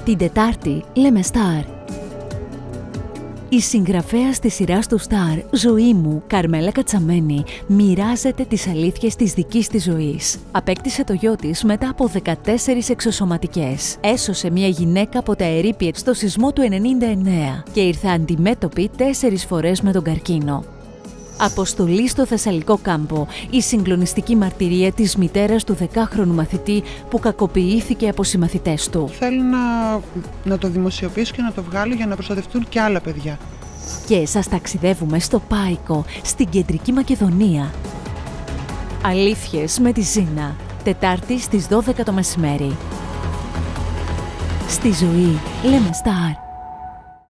Την Τετάρτη λέμε Σταρ. Η συγγραφέας της σειράς του Σταρ, ζωή μου, Καρμέλα Κατσαμένη, μοιράζεται τις αλήθειες της δικής της ζωής. Απέκτησε το γιο της μετά από 14 εξωσωματικές. Έσωσε μια γυναίκα από τα ερείπια στο σεισμό του 1999 και ήρθε αντιμέτωπη 4 φορές με τον καρκίνο. Αποστολή στο Θεσσαλικό κάμπο, η συγκλονιστική μαρτυρία της μητέρας του 10χρονου μαθητή που κακοποιήθηκε από συμμαθητές του. Θέλω να το δημοσιοποιήσω και να το βγάλω για να προστατευτούν και άλλα παιδιά. Και σας ταξιδεύουμε στο Πάικο, στην Κεντρική Μακεδονία. Αλήθειες με τη Ζήνα, Τετάρτη στις 12 το μεσημέρι. Στη ζωή λέμε Σταρ.